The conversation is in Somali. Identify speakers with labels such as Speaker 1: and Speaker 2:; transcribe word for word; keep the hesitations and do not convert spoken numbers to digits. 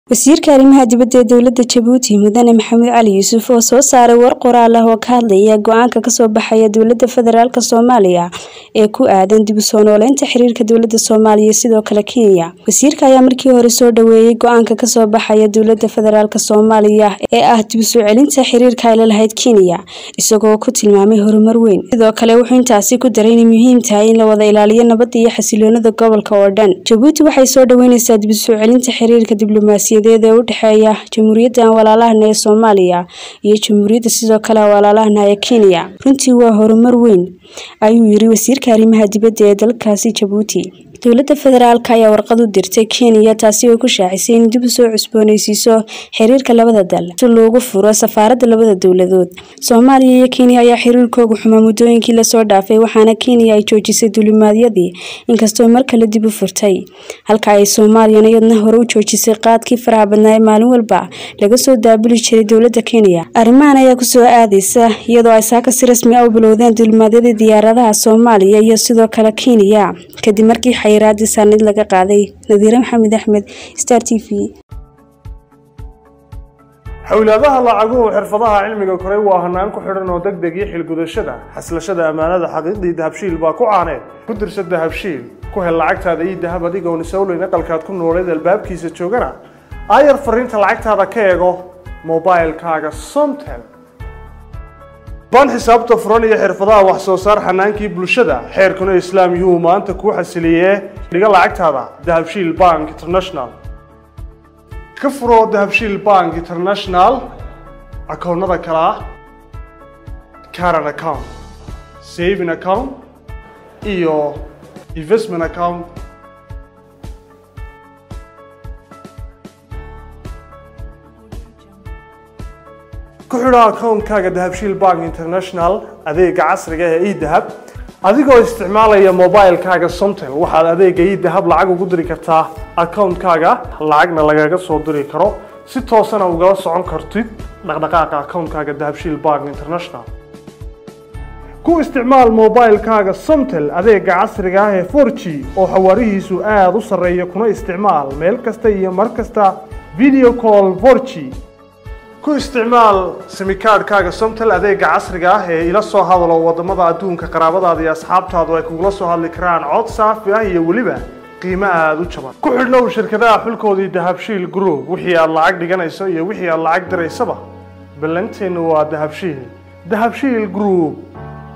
Speaker 1: wasiirka arrimaha dibadda ee dowladda Jabuuti Mudane Maxamed Cali Yuusuf oo soo saaray war qoraal ah oo ka hadlaya go'aanka ka soo baxaya dowladda federaalka Soomaaliya ee ku aadan dib u soo nooleynta xiriirka dowladda Soomaaliya sidoo kale Kenya. Wasiirka ayaa markii hore soo dhaweeyay go'aanka ka soo baxaya dowladda federaalka Soomaaliya ee ah dib u soo celinta xiriirka ay la lahayd Kenya, isagoo ku tilmaamay horumar weyn. Sidoo kale wuxuu intaasi ku daray in muhiim tahay in la wada ilaaliyo nabadda iyo xasiloonida gobolka oo dhan. Jabuuti waxay soo dhaweynaysaa dib u soo celinta xiriirka diblomaasiyadeed ee u dhexeeya Jamhuuriyadda Walaalaha ee Soomaaliya iyo Jamhuuriyadda sidoo kale Walaalaha ee Kenya. Runtii waa horumar weyn, ayuu yiri wasiirka arrimaha dibadda ee dalkaasi Jabuuti. dowladda federaalka ayaa warqad u dirtay Kenya taasi oo ku shaacisay in dib u soo cusboonaysiiso xiriirka labada dal si loogu furo safaaradda labada dowladood. Soomaaliya iyo Kenya ayaa xiriirkooda xumaa muddooyinkii la soo dhaafay, waxaana Kenya ay joojisay duulimaadyadii inkastoo mar kale dib u furtay, halka ay Soomaaliya iyadna hore u joojisay qaadkii faraha badnaa ee maalin walba laga soo daabuli jiray dowladda Kenya. Arrimahan ayaa ku soo aadaysa iyadoo ay saaka si rasmi ah u bilowdeen duulimaadyadii diyaaradaha Soomaaliya iyo sidoo kale Kenya kadib markii xayiraadii sanad laga qaaday. Nadiira Maxamed Axmed, Star T V.
Speaker 2: hawlaadaha lacaguhu xirfadaha cilmiga koray waa hanaan ku xidhan oo degdeg iyo xil gudashada xaslashada amaanada xaqiiqdii dahabshiil baa ku caaneen ku dirsa dahabshiil ku hel lacagtaada iyo dahab adiga oo nisawleyn aqalkaad ku nooleed albaabkiisa joogana ayar fariinta lacagtaada ka eego mobilkaaga Somtel. baan xisaabta furan iyo xirfadaha wax soo saar xanaankii bulshada xeerkuna islaam yuu maanta ku xasiliyee dhiga lacagtaada dahabshiil bank international ka furo dahabshiil bank international akoonnada kala current account saving account iyo investment account. ku xidho akoonkaaga dahabshiil bank international adeega casriga ah ee e-dahab adigoo isticmaalaya mobilkaaga Somtel. waxaad adeega e-dahab lacag ugu diri kartaa akoonkaaga, lacagna lagaga soo diri karo si toosana ugala socon kartid dhaqdhaqaaqa akoonkaaga dahabshiil bank international. ku isticmaal mobilkaaga Somtel adeega casriga ah ee four G oo xawaarihiisu aad u sarreeya kuna isticmaal meel kasta iyo mar kasta video call four G. ku isticmaal simikaadhkaaga Somtel adeega casriga ah ee ila soo hadalo wadamada adduunka qaraabadaada iyo asxaabtaadu ay kugula soo hadli karaan cod saafi ah iyo weliba qiimo aad u jaban. ku xidhnow shirkadaha xulkoodii dahabshiil group wixii aad lacag dhiganayso iyo wixii aad lacag diraysaba ballanteenu waa dahabshiil. dahabshiil group.